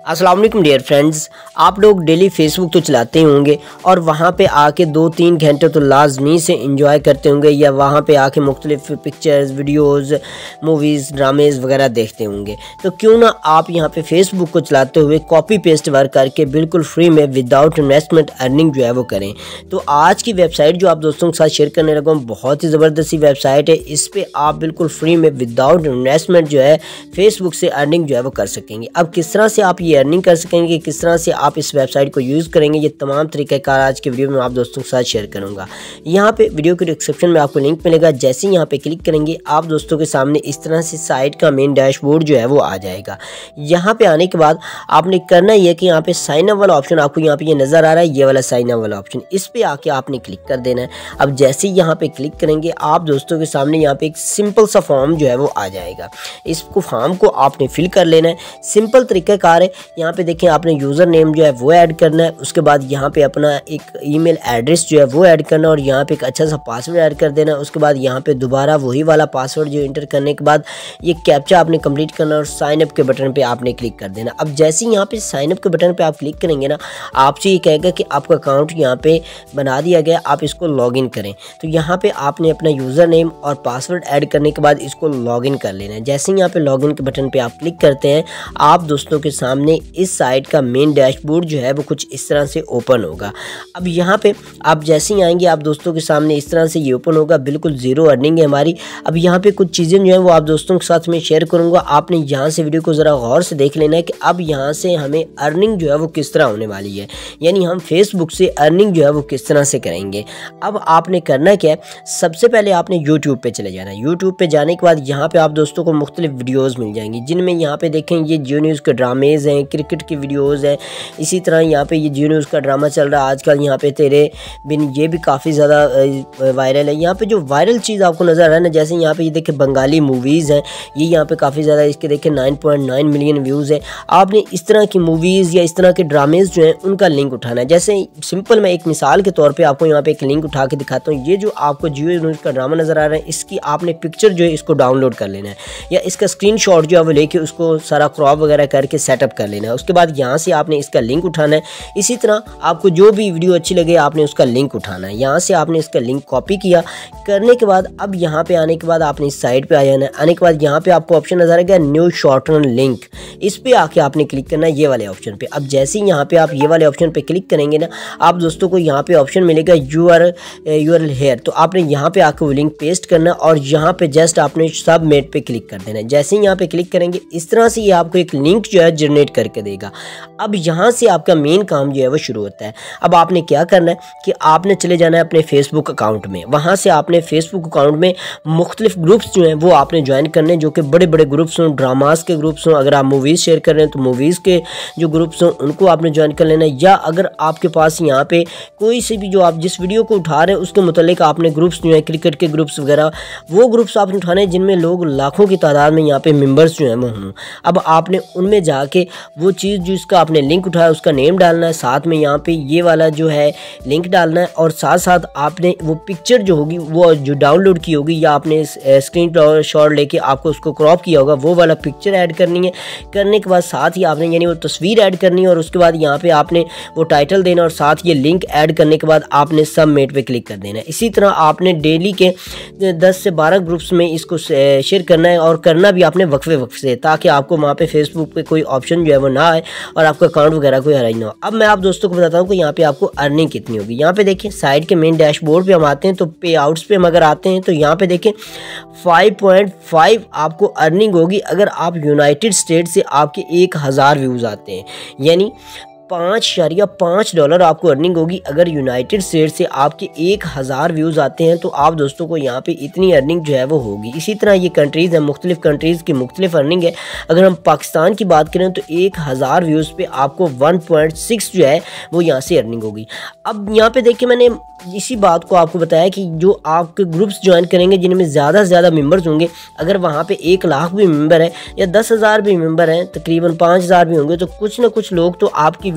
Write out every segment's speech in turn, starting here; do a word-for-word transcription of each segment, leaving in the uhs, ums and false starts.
अस्सलाम वालेकुम dear friends, आप लोग डेली फेसबुक तो चलाते ही होंगे और वहाँ पे आके दो तीन घंटे तो लाजमी से इंजॉय करते होंगे या वहाँ पे आके मुख्तलिफ पिक्चर्स, वीडियोस, मूवीज़, ड्रामेज़ वगैरह देखते होंगे। तो क्यों ना आप यहाँ पे फेसबुक को चलाते हुए कॉपी पेस्ट वर्क करके बिल्कुल फ्री में विदाउट इन्वेस्टमेंट अर्निंग जो है वो करें। तो आज की वेबसाइट जो आप दोस्तों के साथ शेयर करने लगा हूँ बहुत ही ज़बरदस्त वेबसाइट है। इस पर आप बिल्कुल फ्री में विदाउट इन्वेस्टमेंट जो है फेसबुक से अर्निंग जो है वो कर सकेंगे। अब किस तरह से आप ये अर्निंग कर सकेंगे, किस तरह से आप इस वेबसाइट को यूज़ करेंगे, ये तमाम तरीक़ेकार आज के वीडियो में आप दोस्तों के साथ शेयर करूंगा। यहाँ पे वीडियो के डिस्क्रिप्शन में आपको लिंक मिलेगा। जैसे ही यहाँ पे क्लिक करेंगे आप दोस्तों के सामने इस तरह से साइट का मेन डैशबोर्ड जो है वो आ जाएगा। यहाँ पे आने के बाद आपने करना ये कि यहाँ पे साइन अप वाला ऑप्शन आपको यहाँ पे ये नज़र आ रहा है, ये वाला साइन अप वाला ऑप्शन, इस पर आके आपने क्लिक कर देना है। अब जैसे ही यहाँ पे क्लिक करेंगे आप दोस्तों के सामने यहाँ पे एक सिंपल सा फॉर्म जो है वो आ जाएगा। इसको फॉर्म को आपने फिल कर लेना है। सिंपल तरीक़ाकार है। यहाँ पे देखें आपने यूज़र नेम जो है वो ऐड करना है, उसके बाद यहाँ पे अपना एक ईमेल एड्रेस जो है वो ऐड करना है और यहाँ पे एक अच्छा सा पासवर्ड ऐड कर देना है। उसके बाद यहाँ पे दोबारा वही वाला पासवर्ड जो इंटर करने के बाद ये कैप्चा आपने कंप्लीट करना और साइन अप के बटन पे आपने क्लिक कर देना। अब जैसे ही यहाँ पे साइन अप के बटन पे आप क्लिक करेंगे ना, आपसे ये कहेगा कि आपका अकाउंट यहाँ पे बना दिया गया, आप इसको लॉगिन करें। तो यहाँ पे आपने अपना यूज़र नेम और पासवर्ड ऐड करने के बाद इसको लॉगिन कर लेना है। जैसे ही यहाँ पे लॉगिन के बटन पे आप क्लिक करते हैं आप दोस्तों के सामने इस साइट का मेन डैशबोर्ड जो है वो कुछ इस तरह से ओपन होगा। अब यहाँ पे आप जैसे ही आएंगे आप दोस्तों के सामने इस तरह से ये ओपन होगा, बिल्कुल ज़ीरो अर्निंग है हमारी। अब यहाँ पे कुछ चीज़ें जो है वो आप दोस्तों के साथ में शेयर करूँगा। आपने यहाँ से वीडियो को ज़रा गौर से देख लेना है कि अब यहाँ से हमें अर्निंग जो है वो किस तरह होने वाली है, यानी हम फेसबुक से अर्निंग जो है वो किस तरह से करेंगे। अब आपने करना क्या है, सबसे पहले आपने यूट्यूब पे चले जाना है। यूट्यूब पे जाने के बाद यहाँ पे आप दोस्तों को मुख्तलिफ वीडियोस मिल जाएंगी, जिनमें यहाँ पे देखें ये जियो न्यूज़ के ड्रामेज़ हैं, क्रिकेट की वीडियोस हैं। इसी तरह यहाँ पे ये जियो न्यूज़ का ड्रामा चल रहा है आजकल, यहाँ पे तेरे बिन, ये भी काफ़ी ज़्यादा वायरल है। यहाँ पे जो वायरल चीज़ आपको नज़र आ रहा है ना, जैसे यहाँ पे ये देखें बंगाली मूवीज़ हैं, ये यहाँ पे काफ़ी ज़्यादा, इसके देखें nine point nine million views है। आपने इस तरह की मूवीज़ या इस तरह के ड्रामेज़ जो हैं उनका लिंक उठाना है। जैसे सिंपल मैं एक मिसाल के तौर पे आपको यहाँ पे एक लिंक उठा के दिखाता हूँ। ये जो आपको जियो न्यूज़ का ड्रामा नज़र आ रहा है, इसकी आपने पिक्चर जो है इसको डाउनलोड कर लेना है या इसका स्क्रीनशॉट जो है वो लेके उसको सारा क्रॉप वगैरह करके सेटअप कर लेना है। उसके बाद यहाँ से आपने इसका लिंक उठाना है। इसी तरह आपको जो भी वीडियो अच्छी लगे आपने उसका लिंक उठाना है। यहाँ से आपने इसका लिंक कॉपी किया करने के बाद अब यहाँ पे आने के बाद आपने इस साइड पे आ जाना है। आने के बाद यहाँ पे आपको ऑप्शन नजर आएगा न्यू शॉर्टन लिंक, इस पे आके आपने क्लिक करना है ये वाले ऑप्शन पे। अब जैसे ही यहाँ पे आप ये वाले ऑप्शन पे क्लिक करेंगे ना, आप दोस्तों को यहाँ पे ऑप्शन मिलेगा यूआर यूआरएल हेयर, तो आपने यहाँ पे आके वो लिंक पेस्ट करना और यहाँ पे जस्ट आपने सबमिट पे क्लिक कर देना है। जैसे ही यहाँ पे क्लिक करेंगे इस तरह से ये आपको एक लिंक जो है जनरेट करके देगा। अब यहाँ से आपका मेन काम जो है वो शुरू होता है। अब आपने क्या करना है कि आपने चले जाना है अपने फेसबुक अकाउंट में। वहाँ से आपने फेसबुक अकाउंट में मुख्तलिफ ग्रुप्स जो हैं वो आपने ज्वाइन करने, जो कि बड़े बड़े ग्रुप्स हों, ड्रामास के ग्रुप्स हों। अगर आप मूवीज़ शेयर कर रहे हैं तो मूवीज़ के जो ग्रुप्स हों उनको आपने ज्वाइन कर लेना है। या अगर आपके पास यहाँ पे कोई से भी जो आप जिस वीडियो को उठा रहे हैं उसके मुतालिक आपने ग्रुप्स जो हैं, क्रिकेट के ग्रुप्स वगैरह, वो ग्रुप्स आपने उठाने जिनमें लोग लाखों की तादाद में यहाँ पे मेम्बर्स जो हैं वो हों। अब आपने उनमें जाके वो चीज़ जो इसका आपने लिंक उठाया उसका नेम डालना है, साथ में यहाँ पे ये वाला जो है लिंक डालना है और साथ साथ आपने वो पिक्चर जो होगी वो जो डाउनलोड की होगी या आपने स्क्रीन शॉट लेके आपको उसको क्रॉप किया होगा वो वाला पिक्चर ऐड करनी है। करने के बाद साथ ही आपने यानी वो तस्वीर ऐड करनी है और उसके बाद यहाँ पे आपने वो टाइटल देना और साथ ये लिंक ऐड करने के बाद आपने सबमिट पे क्लिक कर देना है। इसी तरह आपने डेली के दस से बारह ग्रुप्स में इसको शेयर करना है और करना भी आपने वक्फे वक्फे से, ताकि आपको वहाँ पे फेसबुक पे कोई ऑप्शन जो है वो ना आए और आपका अकाउंट वगैरह कोई हराई ना हो। अब मैं आप दोस्तों को बताता हूँ कि यहाँ पे आपको अर्निंग कितनी होगी। यहाँ पे देखिए साइट के मेन डैशबोर्ड पे हम आते हैं तो पे आउट्स पे हम अगर आते हैं तो यहाँ पे देखें फाइव पॉइंट फाइव आपको अर्निंग होगी अगर आप यूनाइटेड स्टेट से आपके एक हज़ार व्यूज़ आते हैं, यानी पाँच शरिया पाँच डॉलर आपको अर्निंग होगी अगर यूनाइटेड स्टेट से आपके एक हज़ार व्यूज़ आते हैं। तो आप दोस्तों को यहाँ पे इतनी अर्निंग जो है वो होगी। इसी तरह ये कंट्रीज़ हैं, मुख्तलिफ कंट्रीज़ की मुख्तलिफ अर्निंग है। अगर हम पाकिस्तान की बात करें तो एक हज़ार व्यूज़ पे आपको वन पॉइंट सिक्स जो है वो यहाँ से अर्निंग होगी। अब यहाँ पे देखिए मैंने इसी बात को आपको बताया कि जो आपके ग्रुप्स ज्वाइन करेंगे जिनमें ज़्यादा से ज़्यादा मेंबर्स होंगे, अगर वहाँ पे एक लाख भी मेंबर है या दस हज़ार भी मेंबर हैं, तकरीबन पाँच हज़ार भी होंगे, तो कुछ ना कुछ लोग तो आपकी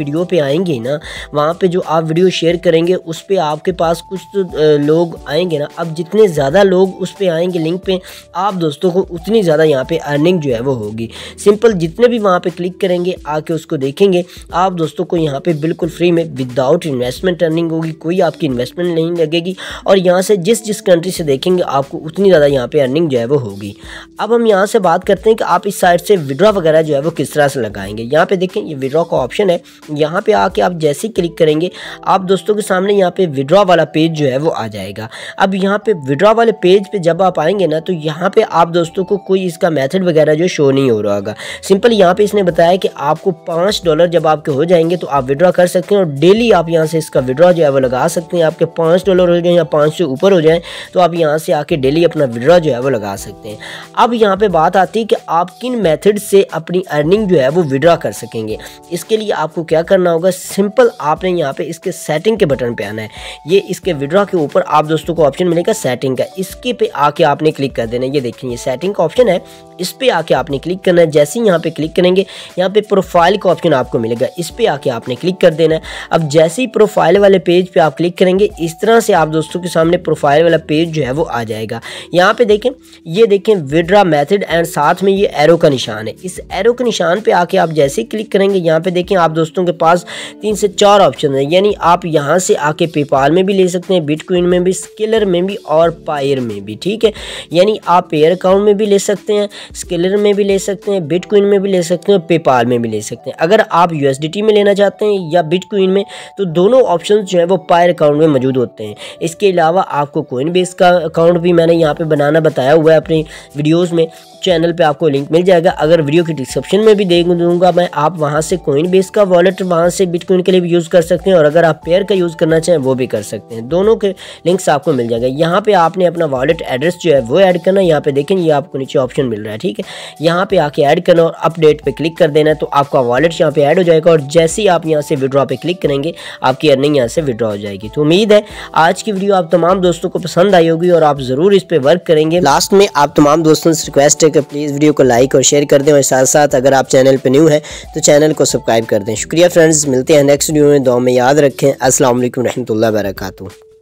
वीडियो पे आएंगे ना, वहाँ पे जो आप वीडियो शेयर करेंगे उस पर आपके पास कुछ तो लोग आएंगे ना। अब जितने ज़्यादा लोग उस पर आएंगे लिंक पे, आप दोस्तों को उतनी ज़्यादा यहाँ पे अर्निंग जो है वो होगी। सिंपल जितने भी वहाँ पे क्लिक करेंगे आके उसको देखेंगे, आप दोस्तों को यहाँ पे बिल्कुल फ्री में विदाउट इन्वेस्टमेंट अर्निंग होगी, कोई आपकी इन्वेस्टमेंट नहीं लगेगी। और यहाँ से जिस जिस कंट्री से देखेंगे आपको उतनी ज़्यादा यहाँ पे अर्निंग जो है वो होगी। अब हम यहाँ से बात करते हैं कि आप इस साइट से विड्रॉ वगैरह जो है वो किस तरह से लगाएंगे। यहाँ पे देखें ये विड्रॉ का ऑप्शन है, यहाँ पे आके आप जैसे ही क्लिक करेंगे आप दोस्तों के सामने यहाँ पे विड्रॉ वाला पेज जो है वो आ जाएगा। अब यहाँ पे विड्रॉ वाले पेज पे जब आप आएंगे ना, तो यहाँ पे आप दोस्तों को कोई इसका मेथड वगैरह जो शो नहीं हो रहा होगा। सिंपल यहाँ पे इसने बताया कि आपको पाँच डॉलर जब आपके हो जाएंगे तो आप विड्रॉ कर सकते हैं और डेली आप यहाँ से इसका विड्रॉ जो है वो लगा सकते हैं। आपके पाँच डॉलर हो जाए या पाँच से ऊपर हो जाए तो आप यहाँ से आके डेली अपना विड्रॉ जो है वो लगा सकते हैं। अब यहाँ पे बात आती है कि आप किन मेथड से अपनी अर्निंग जो है वो विड्रॉ कर सकेंगे। इसके लिए आपको क्या करना होगा, सिंपल आपने यहाँ पे इसके सेटिंग के बटन पे आना है। ये इसके विड्रॉ के ऊपर आप दोस्तों को ऑप्शन मिलेगा सेटिंग का, इसके पे आके आपने क्लिक कर देना है। ये देखिए ये सेटिंग का ऑप्शन है, इस पे आके आपने क्लिक करना है। जैसे ही यहाँ पे क्लिक करेंगे यहाँ पे प्रोफाइल का ऑप्शन आपको मिलेगा, इस पे आके आपने क्लिक कर देना है। अब जैसे ही प्रोफाइल वाले पेज पे आप क्लिक करेंगे इस तरह से आप दोस्तों के सामने प्रोफाइल वाला पेज जो है वो आ जाएगा। यहाँ पे देखें, ये देखें विड्रॉ मेथड एंड साथ में ये एरो का निशान है। इस एरो के निशान पे आके आप जैसे ही क्लिक करेंगे यहाँ पे देखें आप दोस्तों के पास तीन से चार ऑप्शन है। यानी आप यहाँ से आके पेपाल में भी ले सकते हैं, बिटकॉइन में भी, स्केलर में भी और पायर में भी, ठीक है। यानी आप पेयर अकाउंट में भी ले सकते हैं, स्केलर में भी ले सकते हैं, बिटकॉइन में भी ले सकते हैं, पेपाल में भी ले सकते हैं। अगर आप यूएसडीटी में लेना चाहते हैं या बिटकॉइन में तो दोनों ऑप्शन जो है वो पायर अकाउंट में मौजूद होते हैं। इसके अलावा आपको कोइन बेस का अकाउंट भी मैंने यहाँ पे बनाना बताया हुआ है अपनी वीडियोज़ में, चैनल पे आपको लिंक मिल जाएगा। अगर वीडियो की डिस्क्रिप्शन में भी दे दूंगा मैं, आप वहां से कोइन बेस का वॉलेट वहां से बिटकॉइन के लिए भी यूज़ कर सकते हैं और अगर आप पेयर का यूज़ करना चाहें वो भी कर सकते हैं। दोनों के लिंक्स आपको मिल जाएगा। यहाँ पे आपने अपना वॉलेट एड्रेस जो है वो ऐड करना है। यहाँ पे देखें ये आपको नीचे ऑप्शन मिल रहा है, ठीक है। यहाँ पे आके ऐड करना और अपडेट पे क्लिक कर देना है तो आपका वॉलेट यहाँ पे ऐड हो जाएगा और जैसे ही आप यहाँ से विड्रॉ पे क्लिक करेंगे आपकी अर्निंग यहाँ से विड्रॉ हो जाएगी। तो उम्मीद है आज की वीडियो आप तमाम दोस्तों को पसंद आई होगी और आप ज़रूर इस पर वर्क करेंगे। लास्ट में आप तमाम दोस्तों से रिक्वेस्ट है कि प्लीज़ वीडियो को लाइक और शेयर कर दें और साथ साथ अगर आप चैनल पे न्यू हैं तो चैनल को सब्सक्राइब कर दें। शुक्रिया फ्रेंड्स, मिलते हैं नेक्स्ट वीडियो में। दुआ में याद रखें। अस्सलाम वालेकुम रहमतुल्लाहि व बरकातुहू।